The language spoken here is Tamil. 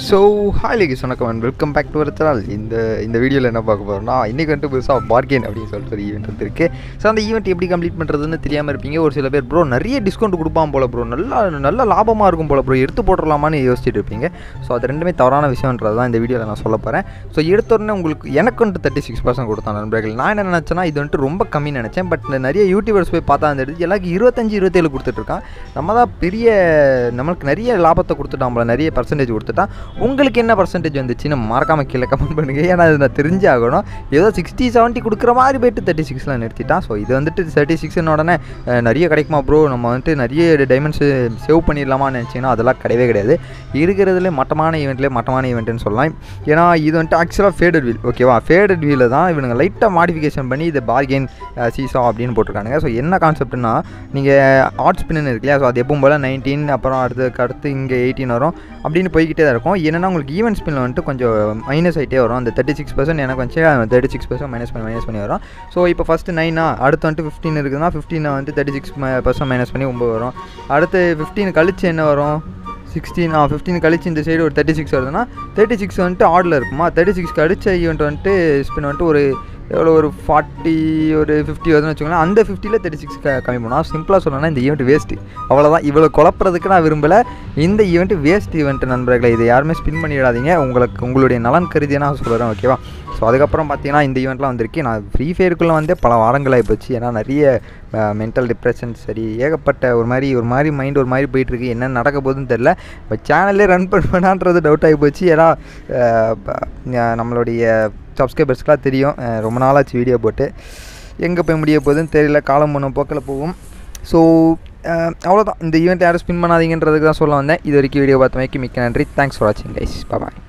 ஸோ ஹாய் லேகிஸ் வணக்கம் and welcome back to our channel. இந்த வீடியோவில் என்ன பார்க்க போகிறோம்னா, இன்றைக்கி வந்துட்டு புதுசாக பார்கெயின் அப்படின்னு சொல்லிட்டு ஒரு ஈவெண்ட் வந்துருக்கு. ஸோ அந்த ஈவெண்ட் எப்படி கம்ப்ளீட் பண்ணுறதுன்னு தெரியாமல் இருப்பீங்க. ஒரு சில பேர் ப்ரோ நிறைய டிஸ்கவுண்ட் கொடுப்பான் போல ப்ரோ, நல்ல லாபமாக இருக்கும் போல ப்ரோ, எடுத்து போட்டுடலாமான்னு யோசிச்சுட்டு இருப்பீங்க. ஸோ அது ரெண்டுமே தவறான விஷயன்றது தான் இந்த வீடியோவில் நான் சொல்ல போகிறேன். ஸோ எடுத்தோடனே உங்களுக்கு எனக்கு வந்துட்டு 36% கொடுத்தான் நண்பர்கள். நான் என்ன நினச்சேன்னா இது வந்துட்டு ரொம்ப கம்மின்னு நினச்சேன். பட் நிறைய யூடியூபர்ஸ் போய் பார்த்தா அந்த எடுத்து எல்லாருக்கும் 25-27 கொடுத்துட்ருக்கான். நம்ம தான் நம்மளுக்கு நிறைய லாபத்தை கொடுத்துட்டான் போல, நிறைய பர்சன்டேஜ் கொடுத்துட்டான். உங்களுக்கு என்ன பர்சன்டேஜ் வந்துச்சுன்னு மறக்காமல் கீழே கமெண்ட் பண்ணுங்கள். ஏன்னா அது நான் தெரிஞ்சாகணும். ஏதோ 60-70 கொடுக்குற மாதிரி போய்ட்டு 36ல் நிறுத்திட்டான். ஸோ இது வந்துட்டு 36 உடனே நிறைய கிடைக்குமா ப்ரோ, நம்ம வந்துட்டு நிறைய டைமண்ட்ஸு சேவ் பண்ணிடலாமான்னு நினச்சிங்கன்னா அதெல்லாம் கிடையவே கிடையாது. இருக்கிறதுலே மட்டமான ஈவெண்ட்டுன்னு சொல்லலாம். ஏன்னா இது வந்துட்டு ஆக்சுவலாக ஃபேடட் வீல், ஓகேவா? ஃபேடட் வீலில் தான் இவனுங்க லைட்டாக மாடிஃபிகேஷன் பண்ணி இது பார்கெயின் சீசா அப்படின்னு போட்டிருக்கானுங்க. ஸோ என்ன கான்செப்ட்னா, நீங்கள் ஆட் ஸ்பின்னு இருக்கு இல்லையா, ஸோ அது எப்பவும் போல் 19, அப்புறம் அடுத்து இங்கே 18 வரும் அப்படின்னு போய்கிட்டே தான் இருக்கும். என்னென்னா உங்களுக்கு ஈவெண்ட் ஸ்பின்னில் வந்துட்டு கொஞ்சம் மைனஸ் ஆகிட்டே வரும். அந்த 36% எனக்கு வந்து 36% மைனஸ் பண்ணி வரும். ஸோ இப்போ ஃபஸ்ட்டு 9 அடுத்து வந்துட்டு 15 இருக்குதுன்னா 15 வந்து 36% மைனஸ் பண்ணி 9 வரும். அடுத்து 15 கழிச்சு என்ன வரும்? 15 கழிச்சு இந்த சைடு ஒரு 36 வருதுன்னா 36 வந்துட்டு ஆர்டரில் இருக்குமா. 36 கழிச்ச ஈவெண்ட் வந்துட்டு ஸ்பின் வந்துட்டு ஒரு எவ்வளோ ஒரு 40 ஒரு 50 வருதுன்னு வச்சுக்கோங்களேன். அந்த 50ல் 36 கம்மி பண்ணால் சிம்பிளாக சொல்லணும்னா இந்த ஈவெண்ட் வேஸ்ட்டு. அவ்வளோதான். இவ்வளோ குழப்பறதுக்கு நான் விரும்பலை. இந்த ஈவெண்ட்டு வேஸ்ட் ஈவெண்ட்டு நண்பர்களை. இது யாருமே ஸ்பின் பண்ணிடாதீங்க. உங்களுடைய நலன் கருதியை நான் சொல்கிறேன், ஓகேவா? ஸோ அதுக்கப்புறம் பார்த்தீங்கன்னா இந்த ஈவெண்ட்லாம் வந்திருக்கு. நான் ஃப்ரீ ஃபயருக்குள்ளே வந்து பல வாரங்களாகி போச்சு. ஏன்னா நிறைய மென்டல் டிப்ரெஷன், சரி ஏகப்பட்ட ஒரு மாதிரி மைண்ட் ஒரு மாதிரி போயிட்டுருக்கு. என்ன நடக்க போகுதுன்னு தெரில. இப்போ சேனல்லே ரன் பண்ணுவேனான்றது டவுட் ஆகி போச்சு. ஏன்னா நம்மளுடைய சப்ஸ்கிரைபர்ஸ்க்கெலாம் தெரியும், ரொம்ப நாளாச்சு வீடியோ போட்டு. எங்கே போய் முடிய போகுதுன்னு தெரியல. காலம் போன போக்கில் போகும். ஸோ அவ்வளோதான். இந்த ஈவெண்ட் யாரும் ஸ்பின் பண்ணாதீங்கன்றதுக்கு தான் சொல்ல வந்தேன். இது வரைக்கும் வீடியோ பார்த்தமைக்கு மிக்க நன்றி. தேங்க்ஸ் ஃபார் வாட்சிங் கைஸ். பாய்.